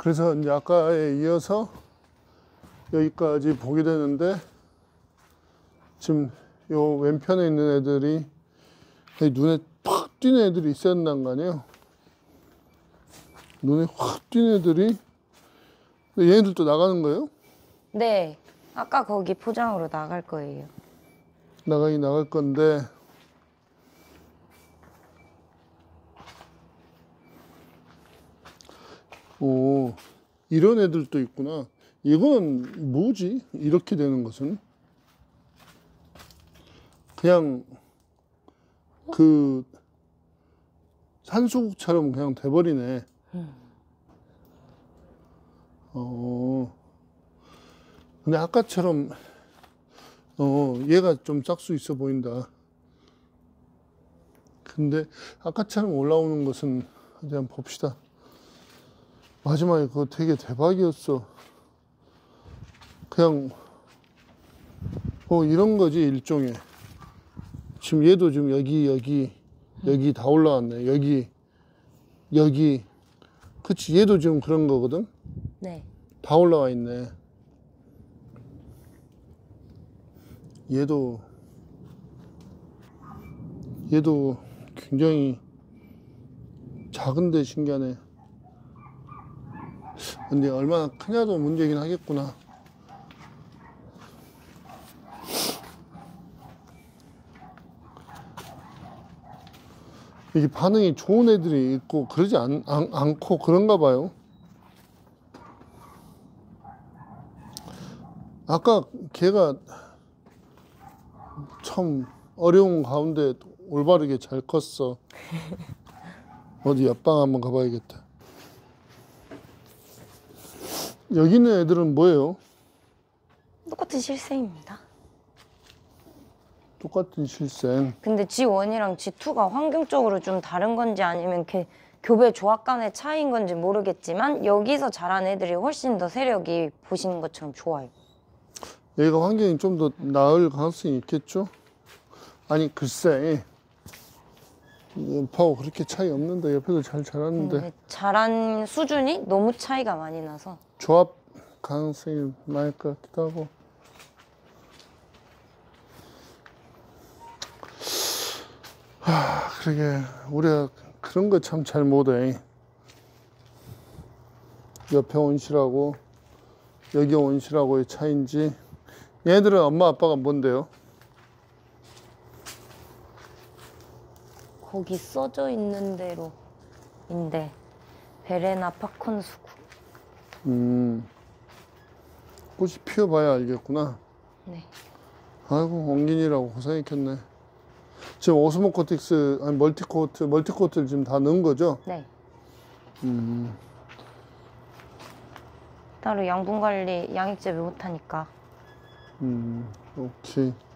그래서 이제 아까에 이어서 여기까지 보게 되는데, 지금 요 왼편에 있는 애들이 눈에 팍 띄는 애들이 있어야 된다는 거 아니에요? 눈에 확 띄는 애들이. 얘네들도 나가는 거예요? 네. 아까 거기 포장으로 나갈 거예요. 나가긴 나갈 건데, 오, 이런 애들도 있구나. 이건 뭐지? 이렇게 되는 것은? 그냥 그 산수국처럼 그냥 돼버리네. 근데 아까처럼 얘가 좀 짝수 있어 보인다. 근데 아까처럼 올라오는 것은 어디 한번 봅시다. 마지막에 그거 되게 대박이었어. 그냥 이런 거지, 일종의. 지금 얘도 지금 여기 다 올라왔네. 여기. 그치, 얘도 지금 그런 거거든. 네. 다 올라와 있네. 얘도 굉장히 작은데 신기하네. 근데 얼마나 크냐도 문제긴 하겠구나. 이게 반응이 좋은 애들이 있고 그러지 않고 그런가 봐요. 아까 걔가 참 어려운 가운데 올바르게 잘 컸어. 어디 옆방 한번 가봐야겠다. 여기 있는 애들은 뭐예요? 똑같은 실생입니다. 똑같은 실생. 근데 G1이랑 G2가 환경적으로 좀 다른 건지 아니면 교배 조합 간의 차이인 건지 모르겠지만 여기서 자란 애들이 훨씬 더 세력이 보시는 것처럼 좋아요. 얘가 환경이 좀 더 나을 가능성이 있겠죠? 아니 글쎄, 옆하고 그렇게 차이 없는데 옆에도 잘 자랐는데 자란 수준이 너무 차이가 많이 나서 조합 가능성이 많을 것 같기도 하고. 그러게 우리가 그런 거 참 잘 못해. 옆에 온실하고 여기 온실하고의 차이인지. 얘네들은 엄마 아빠가 뭔데요? 거기 써져 있는 대로인데 베레나 파콘수구. 꽃이 피어봐야 알겠구나. 네. 아이고 옹gin이라고 고생했겠네. 지금 오스모코틱스 아니 멀티코트를 지금 다 넣은 거죠? 네. 따로 양분 관리 양액 재배 못하니까. 오케이.